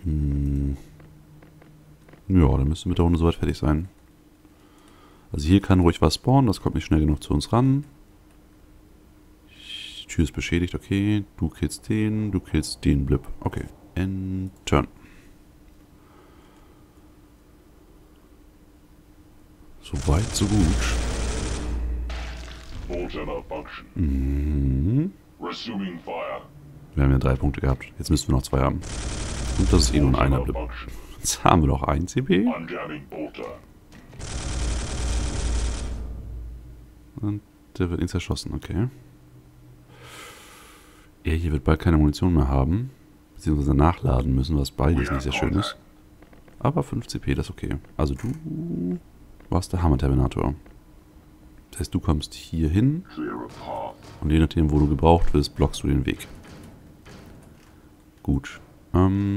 Ja, dann müsste mit der Runde soweit fertig sein. Also hier kann ruhig was spawnen, das kommt nicht schnell genug zu uns ran. Die Tür ist beschädigt, okay. Du killst den Blip. Okay. End turn. So weit, so gut. Wir haben ja 3 Punkte gehabt. Jetzt müssen wir noch 2 haben. Und das ist eh nur ein einer Blip. Jetzt haben wir noch 1 CP. Und der wird ihn zerschossen, okay. Er hier wird bald keine Munition mehr haben. Beziehungsweise nachladen müssen, was beides nicht sehr schön ist. Aber 5 CP, das ist okay. Also du warst der Hammer-Terminator. Das heißt, du kommst hier hin. Und je nachdem, wo du gebraucht wirst, blockst du den Weg. Gut. Ich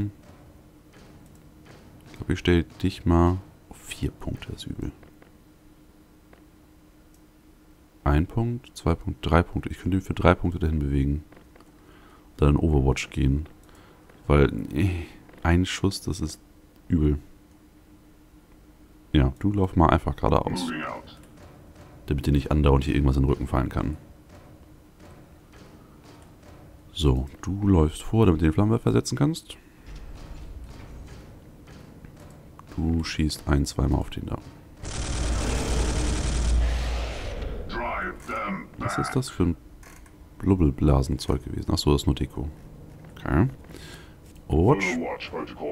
glaube, ich stelle dich mal auf 4 Punkte, das ist übel. 1 Punkt, 2 Punkte, 3 Punkte. Ich könnte ihn für 3 Punkte dahin bewegen. Dann in Overwatch gehen. Weil, ein Schuss, das ist übel. Ja, du lauf mal einfach geradeaus. Damit dir nicht andauernd hier irgendwas in den Rücken fallen kann. So, du läufst vor, damit du den Flammenwerfer setzen kannst. Du schießt 1-, 2-mal auf den da. Was ist das für ein Blubbelblasenzeug gewesen? Achso, das ist nur Deko. Okay. Overwatch.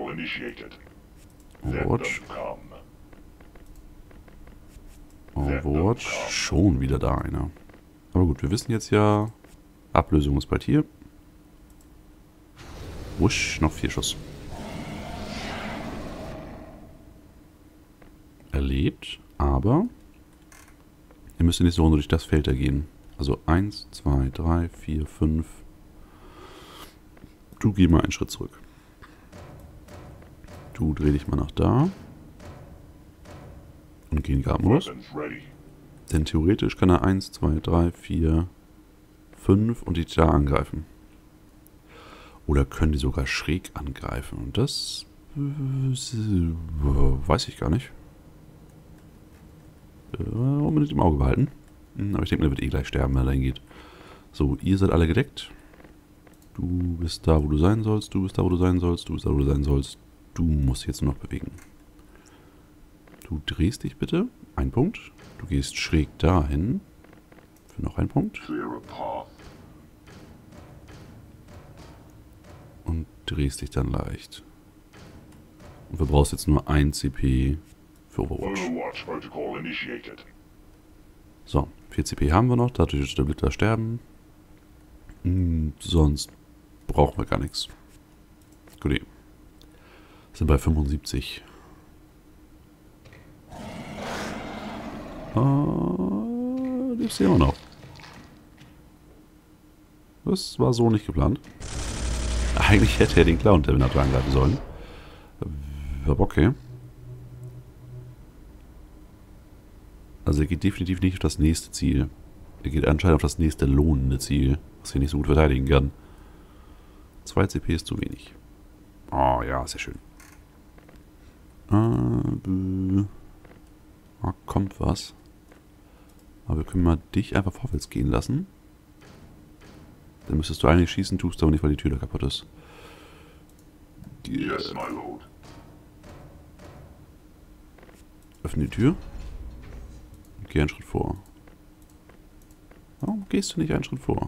Overwatch. Overwatch. Schon wieder da einer. Aber gut, wir wissen jetzt ja, Ablösung ist bald hier. Wusch, noch 4 Schuss. Erlebt, aber ihr müsst nicht so durch das Feld da gehen. Also 1, 2, 3, 4, 5. Du geh mal einen Schritt zurück. Du dreh dich mal nach da. Und geh in den Gartenmodus. Denn theoretisch kann er 1, 2, 3, 4, 5 und die da angreifen. Oder können die sogar schräg angreifen. Und das weiß ich gar nicht. Unbedingt im Auge behalten. Aber ich denke, der wird eh gleich sterben, wenn er dahin geht. So, ihr seid alle gedeckt. Du bist da, wo du sein sollst. Du bist da, wo du sein sollst. Du bist da, wo du sein sollst. Du musst jetzt nur noch bewegen. Du drehst dich bitte. 1 Punkt. Du gehst schräg dahin. Für noch 1 Punkt. Und drehst dich dann leicht. Und verbrauchst jetzt nur 1 CP für Overwatch. So, 4 CP haben wir noch. Dadurch wird der Blitzer sterben. Sonst brauchen wir gar nichts. Gut. Sind bei 75. Lebst du immer noch. Das war so nicht geplant. Eigentlich hätte er den Clown-Terminator angreifen sollen. Aber okay. Also er geht definitiv nicht auf das nächste Ziel. Er geht anscheinend auf das nächste lohnende Ziel, was er nicht so gut verteidigen kann. 2 CP ist zu wenig. Oh ja, sehr schön. Kommt was. Aber wir können mal dich einfach vorwärts gehen lassen. Dann müsstest du eigentlich schießen, tust du aber nicht, weil die Tür da kaputt ist. Yes, my lord. Öffne die Tür. Und geh einen Schritt vor. Warum gehst du nicht einen Schritt vor?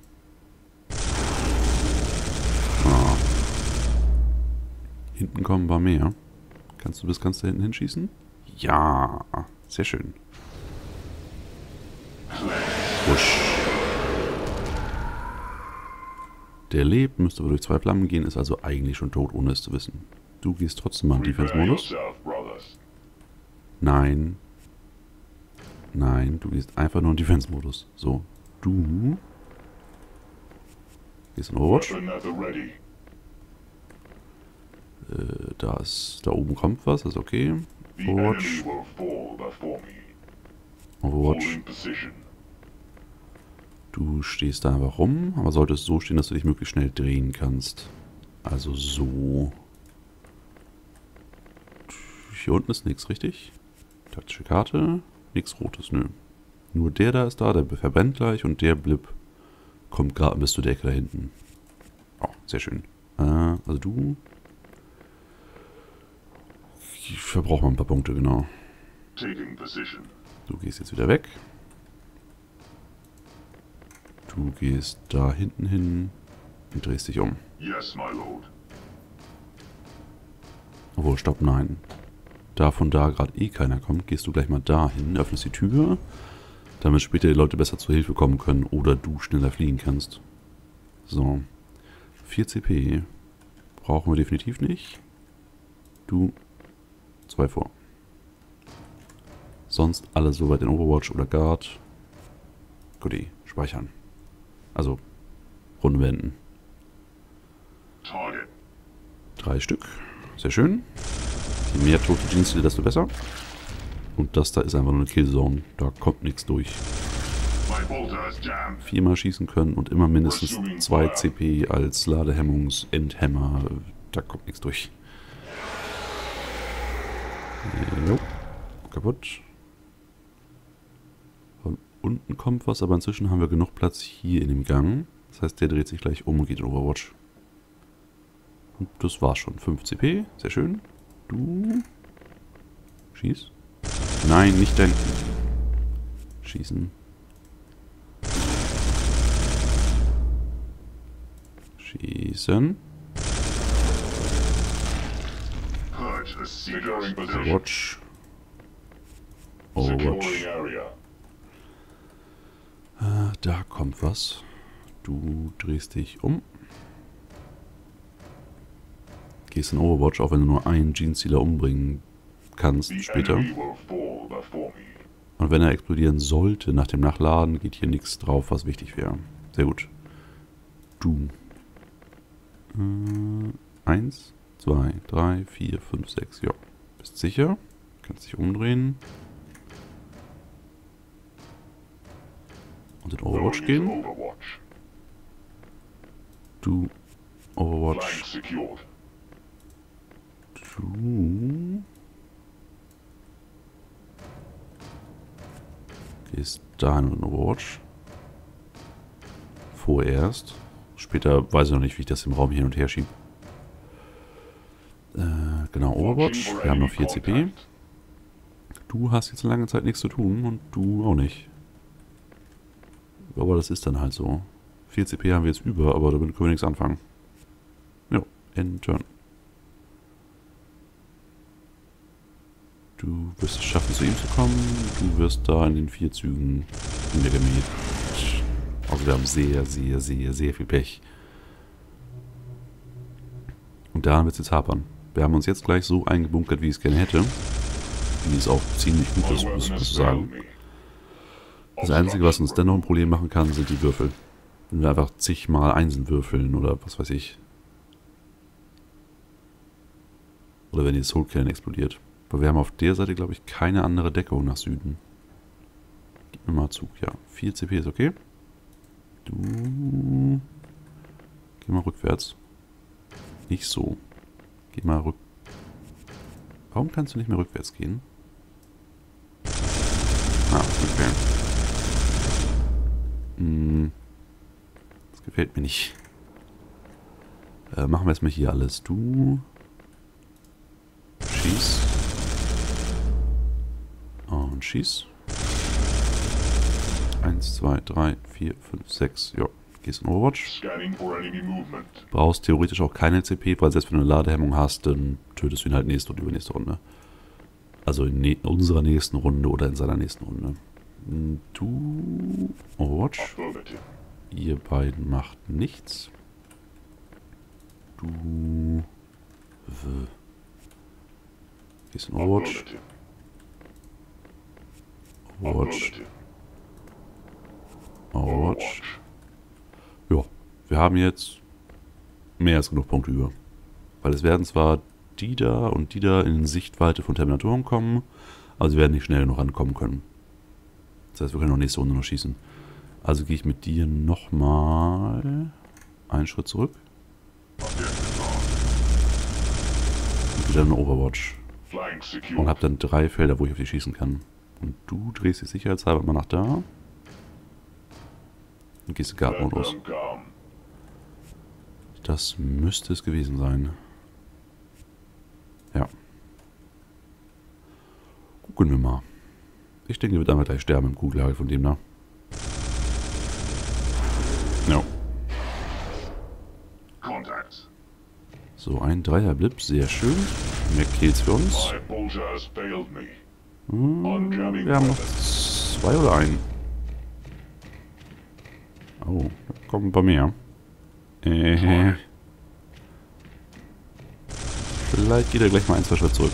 Ah. Hinten kommen ein paar mehr. Kannst du bis ganz da hinten hinschießen? Ja, sehr schön. Wusch. Der lebt, müsste aber durch 2 Flammen gehen, ist also eigentlich schon tot, ohne es zu wissen. Du gehst trotzdem mal in Defense-Modus. Nein. Nein, du gehst einfach nur in Defense-Modus. So, du gehst in Overwatch. Da oben kommt was, ist okay. Overwatch. Overwatch. Du stehst da einfach rum, aber solltest so stehen, dass du dich möglichst schnell drehen kannst. Also so. Hier unten ist nichts, richtig? Taktische Karte. Nichts Rotes, nö. Nur der da ist da, der verbrennt gleich und der Blip kommt gerade bis zur Decke da hinten. Oh, sehr schön. Also du... Ich verbrauche mal ein paar Punkte, genau. Du gehst jetzt wieder weg. Du gehst da hinten hin und drehst dich um. Yes, my lord. Obwohl, stopp, nein. Da von da gerade eh keiner kommt, gehst du gleich mal dahin, öffnest die Tür, damit später die Leute besser zur Hilfe kommen können oder du schneller fliegen kannst. So. 4 CP. Brauchen wir definitiv nicht. Du 2 vor. Sonst alles soweit in Overwatch oder Guard. Gut, speichern. Also, Runde beenden. 3 Stück. Sehr schön. Je mehr tote Dienste, desto besser. Und das da ist einfach nur eine Killzone. Da kommt nichts durch. 4-mal schießen können und immer mindestens 2 CP als Ladehemmungs-Endhammer. Da kommt nichts durch. Jo. Kaputt. Von unten kommt was, aber inzwischen haben wir genug Platz hier in dem Gang. Das heißt, der dreht sich gleich um und geht in Overwatch. Und das war's schon. 5 CP. Sehr schön. Du. Schieß. Nein, nicht dein... Schießen. Schießen. Overwatch. Overwatch. Da kommt was. Du drehst dich um. Gehst in Overwatch, auch wenn du nur einen Genestealer umbringen kannst später. Und wenn er explodieren sollte nach dem Nachladen, geht hier nichts drauf, was wichtig wäre. Sehr gut. Du. 1, 2, 3, 4, 5, 6. Ja. Bist sicher. Kannst dich umdrehen. Und in Overwatch gehen. Du. Overwatch. Du. Gehst dahin in Overwatch. Vorerst. Später weiß ich noch nicht, wie ich das im Raum hin und her schiebe. Genau, Overwatch. Wir haben noch 4 CP. Du hast jetzt eine lange Zeit nichts zu tun und du auch nicht. Aber das ist dann halt so. 4 CP haben wir jetzt über, aber damit können wir nichts anfangen. Jo, End Turn. Du wirst es schaffen, zu ihm zu kommen. Du wirst da in den 4 Zügen niedergemäht. Also wir haben sehr, sehr, sehr, sehr viel Pech. Und daran wird es jetzt hapern. Wir haben uns jetzt gleich so eingebunkert, wie ich es gerne hätte. Wie es auch ziemlich gut ist, muss ich sagen. Das Einzige, was uns dennoch ein Problem machen kann, sind die Würfel. Wenn wir einfach zigmal Einsen würfeln oder was weiß ich. Oder wenn die Soul Cannon explodiert. Aber wir haben auf der Seite, glaube ich, keine andere Deckung nach Süden. Gib mir mal Zug, ja. 4 CP ist okay. Du... Geh mal rückwärts. Nicht so. Geh mal rück... Warum kannst du nicht mehr rückwärts gehen? Ah, okay. Das gefällt mir nicht. Machen wir erstmal hier alles. Du... Schieß. Und schieß. 1, 2, 3, 4, 5, 6. Ja, gehst in Overwatch. Brauchst theoretisch auch keine CP, weil selbst wenn du eine Ladehemmung hast, dann tötest du ihn halt nächste und übernächste Runde. Also in unserer nächsten Runde oder in seiner nächsten Runde. Du... Overwatch. Ihr beiden macht nichts. Du... Gehst in Overwatch. Overwatch. Overwatch. Ja, wir haben jetzt mehr als genug Punkte über. Weil es werden zwar die da und die da in Sichtweite von Terminatoren kommen, aber sie werden nicht schnell genug rankommen können. Das heißt, wir können auch nächste Runde noch schießen. Also gehe ich mit dir nochmal einen Schritt zurück. Und wieder eine Overwatch. Flank Und secured. habe dann 3 Felder, wo ich auf die schießen kann. Und du drehst dich sicherheitshalber mal nach da. Und gehst in Let Guard-Modus. them come. Das müsste es gewesen sein. Ja. Gucken wir mal. Ich denke, er wird einmal gleich sterben im Kugelhagel von dem da. Ja. Contact. So, ein Dreierblip, sehr schön. Mehr Kills für uns. My Bulger has failed me. Wir haben noch 2 oder einen. Oh, da kommen ein paar mehr. Vielleicht geht er gleich mal 1, 2 Schritte zurück.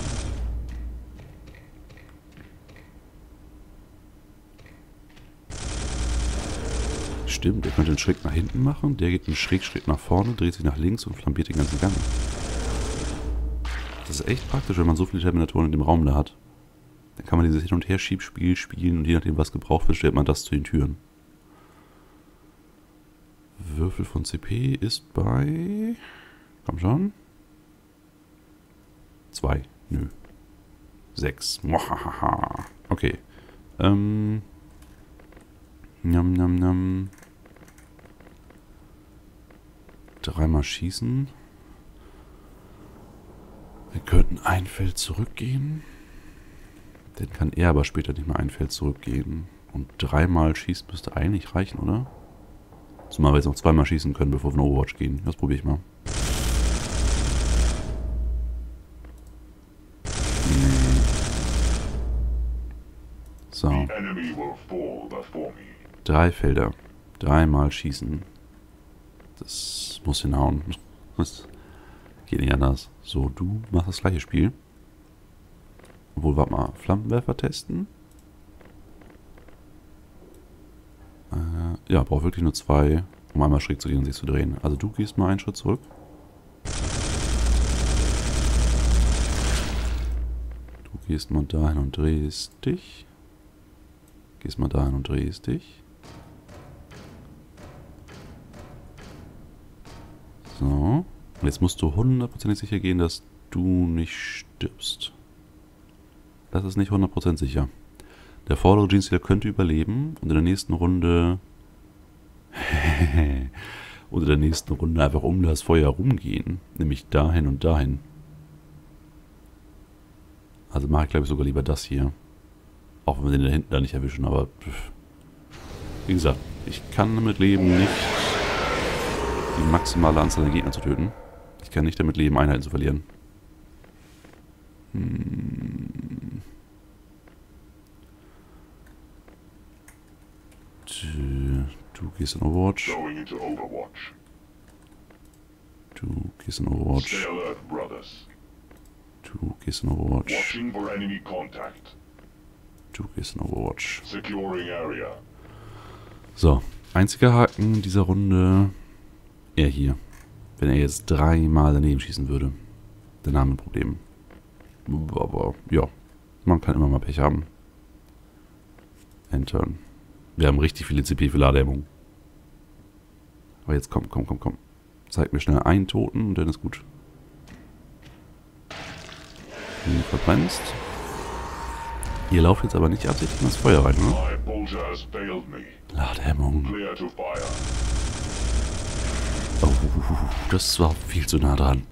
Stimmt, der könnte einen Schritt nach hinten machen, der geht einen Schrägschritt nach vorne, dreht sich nach links und flambiert den ganzen Gang. Das ist echt praktisch, wenn man so viele Terminatoren in dem Raum da hat. Dann kann man dieses Hin- und Her-Schiebspiel spielen und je nachdem, was gebraucht wird, stellt man das zu den Türen. Würfel von CP ist bei... Komm schon. 2. Nö. 6. Mohahaha. Okay. Njam, njam, njam. 3-mal schießen. Wir könnten ein Feld zurückgehen. Dann kann er aber später nicht mehr ein Feld zurückgehen. Und 3-mal schießen müsste eigentlich reichen, oder? Zumal wir jetzt noch 2-mal schießen können, bevor wir in Overwatch gehen. Das probiere ich mal. So. The enemy will fall before me. 3 Felder. 3-mal schießen. Das muss hinhauen. Das geht nicht anders. So, du machst das gleiche Spiel. Obwohl, warte mal. Flammenwerfer testen. Ja, braucht wirklich nur 2, um einmal schräg zu gehen und sich zu drehen. Also du gehst mal einen Schritt zurück. Du gehst mal dahin und drehst dich. Gehst mal dahin und drehst dich. So. Und jetzt musst du hundertprozentig sicher gehen, dass du nicht stirbst. Das ist nicht 100% sicher. Der vordere Genestealer könnte überleben und in der nächsten Runde... und in der nächsten Runde einfach um das Feuer rumgehen. Nämlich dahin und dahin. Also mache ich glaube ich sogar lieber das hier. Auch wenn wir den da hinten da nicht erwischen, aber... Wie gesagt, ich kann damit leben, nicht die maximale Anzahl an Gegnern zu töten. Ich kann nicht damit leben, Einheiten zu verlieren. Du gehst in Overwatch. Going into Overwatch. Du gehst in Overwatch. Stay alert, brothers. Du gehst in Overwatch. Watching for enemy contact. Du gehst in Overwatch. Securing area. So, einziger Haken dieser Runde. Er hier. Wenn er jetzt 3-mal daneben schießen würde, dann haben wir ein Problem. Aber ja, man kann immer mal Pech haben. Entern. Wir haben richtig viele CP für Ladehemmung. Aber jetzt komm. Zeig mir schnell einen Toten und dann ist gut. Du verbrennst. Ihr lauft jetzt aber nicht absichtlich in das Feuer rein, ne? My Bulger has failed me. Ladehemmung. Clear to fire. Oh, das war viel zu nah dran.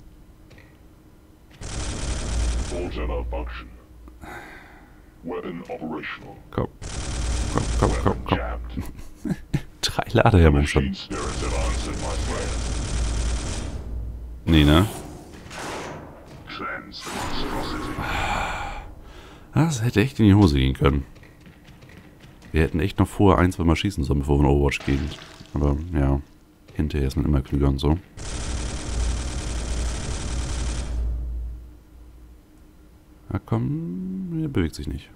Bulger malfunction. Weapon operational. Komm. Weapon jammed. 3 Ladehemmung schon. Machine spirits have answered my prayer. Nee, ne? Cleanse the monstrosity. Das hätte echt in die Hose gehen können. Wir hätten echt noch vorher 1, 2 Mal schießen sollen, bevor wir in Overwatch gehen. Aber ja, hinterher ist man immer klüger und so. Na komm, er bewegt sich nicht.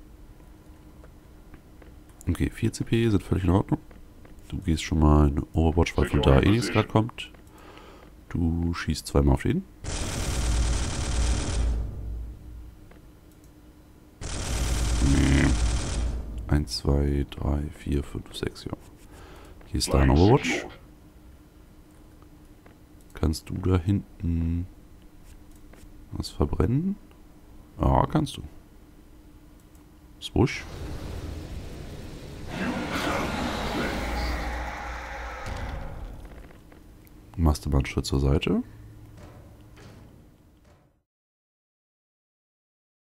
Okay, 4 CP sind völlig in Ordnung. Du gehst schon mal in Overwatch, weil von da eh nichts gerade kommt. Du schießt 2-mal auf den. Nee. 1, 2, 3, 4, 5, 6, ja. Hier ist da ein Flank Overwatch. secured. Kannst du da hinten was verbrennen? Ja, kannst du. Swoosh. Machst du mal einen Schritt zur Seite.